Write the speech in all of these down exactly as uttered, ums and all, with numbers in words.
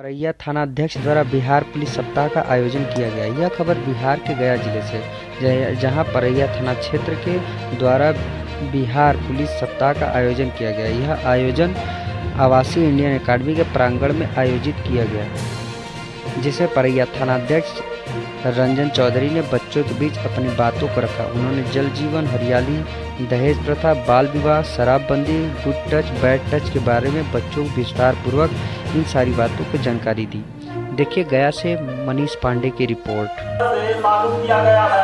परैया थानाध्यक्ष द्वारा बिहार पुलिस सप्ताह का आयोजन किया गया। यह खबर बिहार के गया जिले से, जहां परैया थाना क्षेत्र के द्वारा बिहार पुलिस सप्ताह का आयोजन किया गया। यह आयोजन आवासीय इंडियन अकादमी के प्रांगण में आयोजित किया गया, जिसे परैया थानाध्यक्ष रंजन चौधरी ने बच्चों के बीच अपनी बातों को रखा। उन्होंने जल जीवन, हरियाली, दहेज प्रथा, बाल विवाह, शराबबंदी, गुड टच, बैड टच के बारे में बच्चों को विस्तार पूर्वक इन सारी बातों को जानकारी दी। देखिए गया से मनीष पांडे की रिपोर्ट। मालूम किया गया है,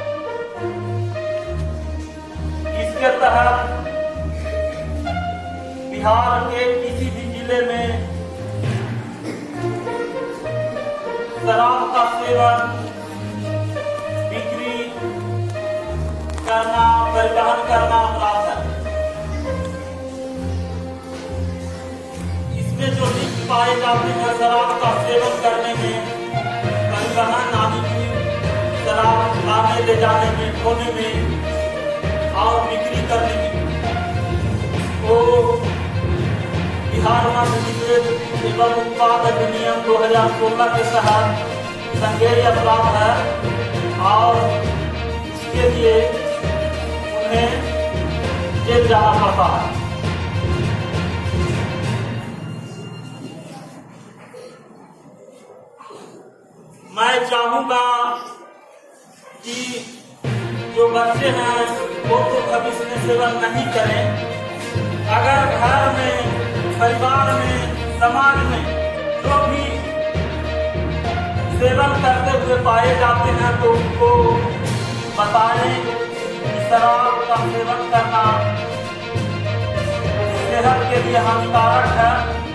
इसके तहत बिहार के किसी भी जिले में शराब का सेवन, बिक्री करना, परिवहन करना अपराध है। इसमें जो लिंक पाए जाते हैं शराब का सेवन करने में, परिवहन आदि की शराब लाने ले जाने में, खोने में और बिक्री करने में, तो बिहार मद्य निषेध एवं उत्पाद अधिनियम दो हजार सोलह के तहत संज्ञेय अपराध है और इसके लिए उन्हें जेल जाना पड़ता है। मैं चाहूंगा कि जो बच्चे हैं वो तो भविष्य में सेवन नहीं करें। अगर घर में, परिवार में, समाज में जो भी सेवन करते हुए पाए जाते हैं तो उनको बताएं कि शराब का सेवन करना सेहत के लिए हानिकारक है।